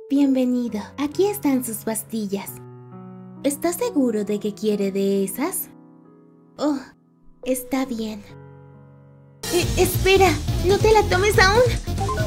Bienvenido, aquí están sus pastillas. ¿Estás seguro de que quiere de esas? Oh, está bien. Espera, no te la tomes aún.